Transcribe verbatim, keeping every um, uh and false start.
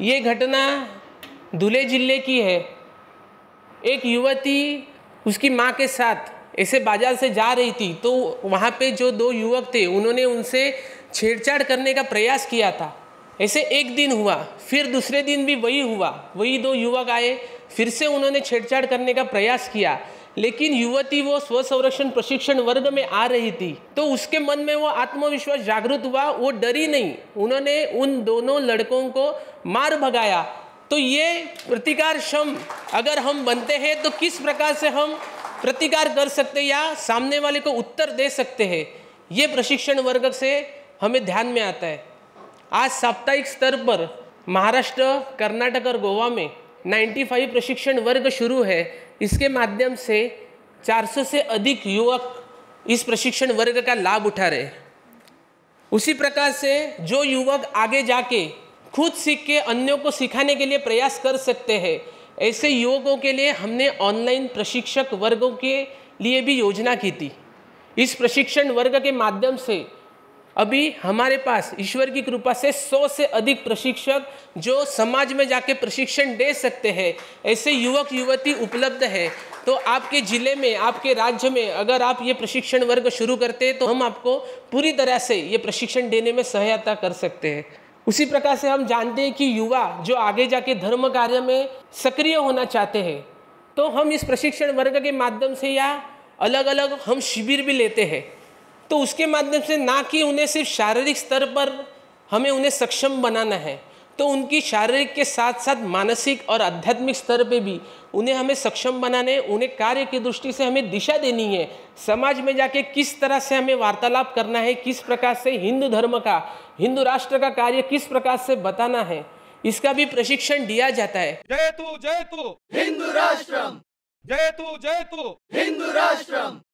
ये घटना धुले जिले की है। एक युवती उसकी माँ के साथ ऐसे बाजार से जा रही थी, तो वहाँ पे जो दो युवक थे उन्होंने उनसे छेड़छाड़ करने का प्रयास किया था। ऐसे एक दिन हुआ, फिर दूसरे दिन भी वही हुआ। वही दो युवक आए, फिर से उन्होंने छेड़छाड़ करने का प्रयास किया, लेकिन युवती वो स्व संरक्षण प्रशिक्षण वर्ग में आ रही थी, तो उसके मन में वो आत्मविश्वास जागृत हुआ। वो डरी नहीं, उन्होंने उन दोनों लड़कों को मार भगाया। तो ये प्रतिकार क्षम अगर हम बनते हैं तो किस प्रकार से हम प्रतिकार कर सकते हैं या सामने वाले को उत्तर दे सकते हैं, ये प्रशिक्षण वर्ग से हमें ध्यान में आता है। आज साप्ताहिक स्तर पर महाराष्ट्र, कर्नाटक और गोवा में पचानवे प्रशिक्षण वर्ग शुरू है। इसके माध्यम से चार सौ से अधिक युवक इस प्रशिक्षण वर्ग का लाभ उठा रहे। उसी प्रकार से जो युवक आगे जाके खुद सीख के अन्यों को सिखाने के लिए प्रयास कर सकते हैं, ऐसे युवकों के लिए हमने ऑनलाइन प्रशिक्षक वर्गों के लिए भी योजना की थी। इस प्रशिक्षण वर्ग के माध्यम से अभी हमारे पास ईश्वर की कृपा से सौ से अधिक प्रशिक्षक जो समाज में जाके प्रशिक्षण दे सकते हैं, ऐसे युवक युवती उपलब्ध है। तो आपके ज़िले में, आपके राज्य में अगर आप ये प्रशिक्षण वर्ग शुरू करते हैं तो हम आपको पूरी तरह से ये प्रशिक्षण देने में सहायता कर सकते हैं। उसी प्रकार से हम जानते हैं कि युवा जो आगे जाके धर्म कार्य में सक्रिय होना चाहते हैं, तो हम इस प्रशिक्षण वर्ग के माध्यम से या अलग अलग हम शिविर भी लेते हैं। तो उसके माध्यम से ना कि उन्हें सिर्फ शारीरिक स्तर पर हमें उन्हें सक्षम बनाना है, तो उनकी शारीरिक के साथ साथ मानसिक और आध्यात्मिक स्तर पे भी उन्हें हमें सक्षम बनाने, उन्हें कार्य की दृष्टि से हमें दिशा देनी है। समाज में जाके किस तरह से हमें वार्तालाप करना है, किस प्रकार से हिंदू धर्म का, हिंदू राष्ट्र का कार्य किस प्रकार से बताना है, इसका भी प्रशिक्षण दिया जाता है। जय तू जय तू हिंदू राष्ट्रम, जय तू जय तू हिंदू राष्ट्रम।